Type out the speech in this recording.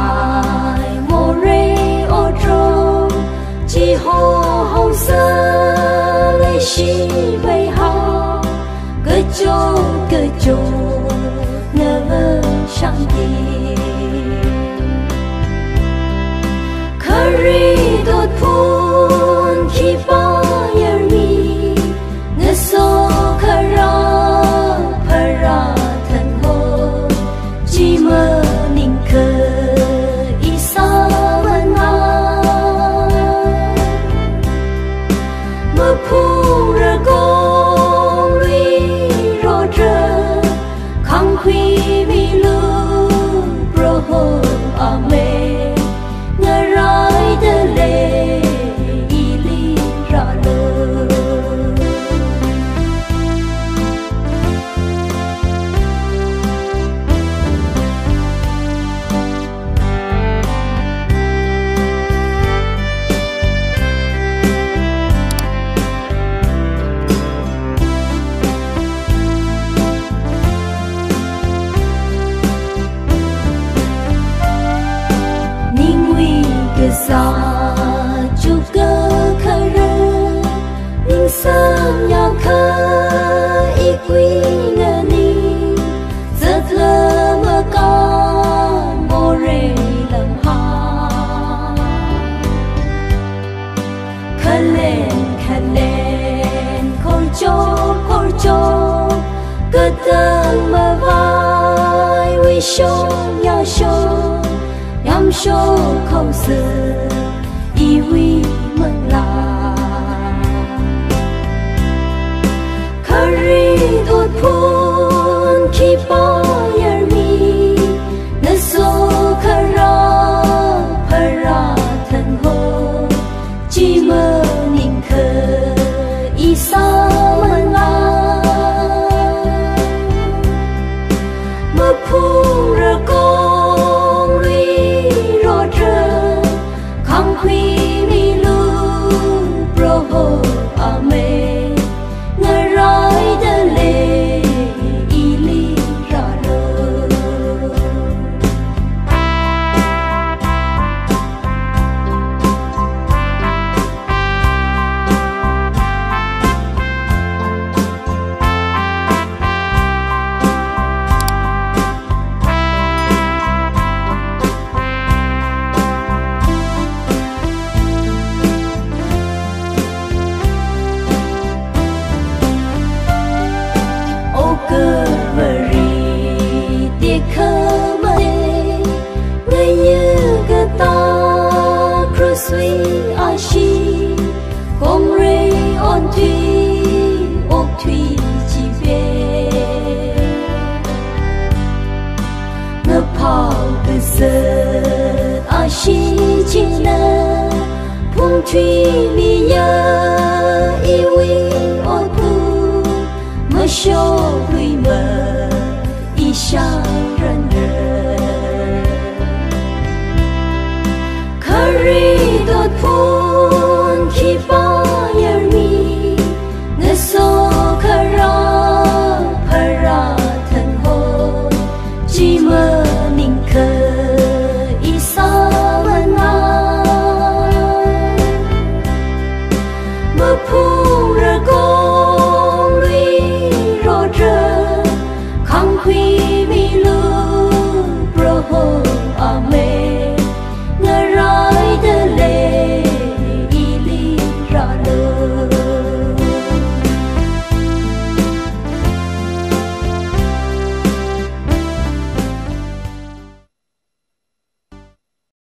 lại mô rê ô trô chỉ hồ sơ lấy xí vây hò cơ chô ngơ vơ sang đi khari đột phun khi bao giờ mi ngơ so khara para thân hồ chỉ mơ ninh khờ isa văn mơ phu ra gong lui rô rơ khang huy vi lu pro hồ ame ngơ rai de lê ili ra lơ sa chu cơ khờ rơ ninh sớm nhau khờ y quy ngờ ni giật lơ mơ con mô rê lầm ha khờ lên khôi chô cơ tơ mơ vai uy show nhau show nhắm show không sự y huy mừng là khari đột phun khi bao giờ mi nơ so khara para thân hồ chỉ mơ ninh khờ isa mừng là mơ phu ra con lui rô rơ khang huy mi lu pro hồ ame ngơ rai de lê ili ra lơ cơ vợ ri tiếc khơ mơ người như cơ ta krusui ashi công rê on thủy ốc thủy chỉ về ngơ phao cơ sơ ashi chỉ nơ phung thủy mi nhớ yêu ô tu mơ show quy mơ